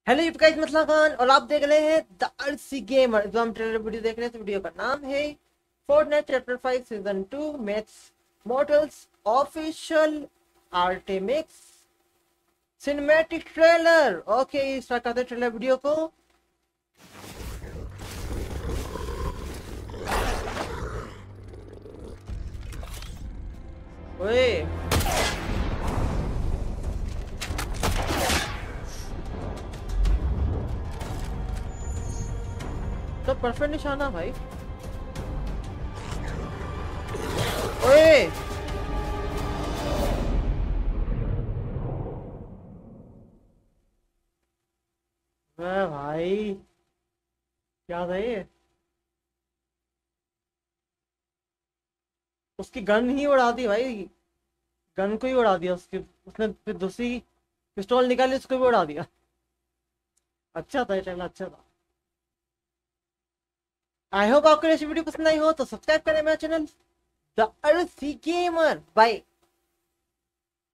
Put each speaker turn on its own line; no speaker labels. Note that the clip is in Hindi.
हेलो गाइस, मतलब खान और आप देख रहे हैं द अर्सी गेमर। जो हम ट्रेलर वीडियो देख रहे हैं, तो वीडियो का नाम है Fortnite chapter 5 season 2 maths models official Artemix cinematic trailer. Okay, start करते हैं ट्रेलर वीडियो को। ओए तो परफेक्ट निशाना भाई। ओए वाह भाई, क्या था ये? उसकी गन ही उड़ा दी भाई। गन को ही उड़ा दिया उसकी। उसने फिर दूसरी पिस्तौल निकाली, उसको भी उड़ा दिया। अच्छा था ये ट्रेलर, अच्छा था। आई होप आपको ऐसी वीडियो पसंद आई हो तो सब्सक्राइब करें मेरा channel the RC gamer. Bye.